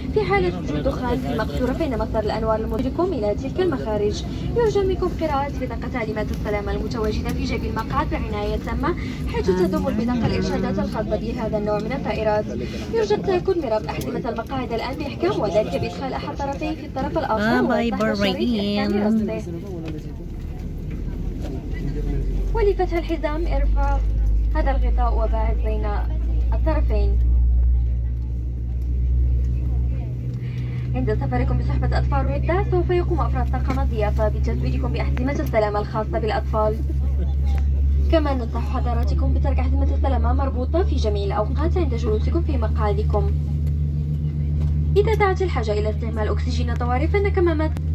في حالة وجود دخان في المقصورة فإن مصدر الأنوار المدركم إلى تلك المخارج. يرجى منكم قراءة بطاقة تعليمات السلامة المتواجدة في جيب المقعد بعناية تامة، حيث تضم البطاقة الإرشادات الخاصة بهذا النوع من الطائرات. يرجى تأكد مرافق أحزمة المقاعد الآن بإحكام، وذلك بإدخال أحد طرفيه في الطرف الآخر وفتح الشريط بإحكام ربطه. ولفتح الحزام ارفع هذا الغطاء وباعد بين الطرفين. عند سفركم بصحبة أطفال رضع سوف يقوم أفراد طاقم الضيافة بتزويدكم بأحزمة السلامة الخاصة بالأطفال. كما ننصح حضراتكم بترك أحزمة السلامة مربوطة في جميع الأوقات عند جلوسكم في مقعدكم. إذا دعت الحاجة إلى استعمال أكسجين طوارئ فإنك ما